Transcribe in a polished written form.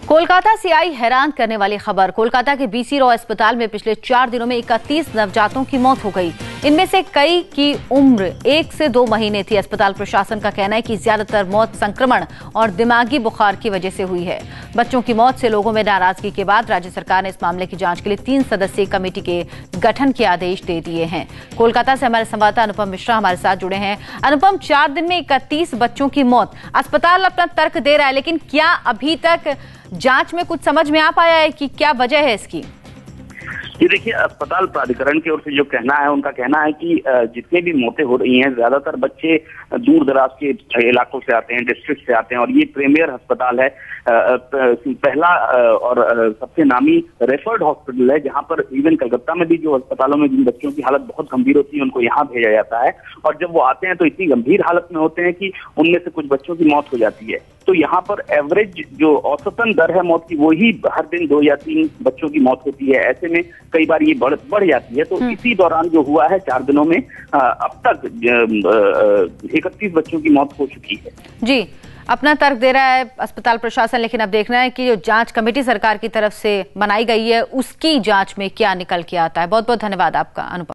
कोलकाता से आई हैरान करने वाली खबर। कोलकाता के बीसी रॉय अस्पताल में पिछले 4 दिनों में 31 नवजातों की मौत हो गई। इनमें से कई की उम्र 1 से 2 महीने थी। अस्पताल प्रशासन का कहना है कि ज्यादातर मौत संक्रमण और दिमागी बुखार की वजह से हुई है। बच्चों की मौत से लोगों में नाराजगी के बाद राज्य सरकार ने इस मामले की जांच के लिए 3 सदस्यीय कमेटी के गठन के आदेश दे दिए हैं। कोलकाता से हमारे संवाददाता अनुपम मिश्रा हमारे साथ जुड़े हैं। अनुपम, 4 दिन में 31 बच्चों की मौत, अस्पताल अपना तर्क दे रहा है, लेकिन क्या अभी तक जांच में कुछ समझ में आ पाया है कि क्या वजह है इसकी? ये देखिए, अस्पताल प्राधिकरण की ओर से जो कहना है, उनका कहना है कि जितने भी मौतें हो रही हैं, ज्यादातर बच्चे दूर दराज के इलाकों से आते हैं, डिस्ट्रिक्ट से आते हैं, और ये प्रीमियर अस्पताल है, पहला और सबसे नामी रेफर्ड हॉस्पिटल है, जहां पर इवन कलकत्ता में भी जो अस्पतालों में जिन बच्चों की हालत बहुत गंभीर होती है उनको यहाँ भेजा जाता है, और जब वो आते हैं तो इतनी गंभीर हालत में होते हैं कि उनमें से कुछ बच्चों की मौत हो जाती है। तो यहाँ पर एवरेज जो औसतन दर है मौत की, वही हर दिन 2 या 3 बच्चों की मौत होती है। ऐसे में कई बार ये बढ़ जाती है। तो इसी दौरान जो हुआ है 4 दिनों में अब तक 31 बच्चों की मौत हो चुकी है। जी, अपना तर्क दे रहा है अस्पताल प्रशासन, लेकिन अब देखना है कि जो जांच कमेटी सरकार की तरफ से बनाई गई है उसकी जांच में क्या निकल के आता है। बहुत बहुत धन्यवाद आपका अनुपम।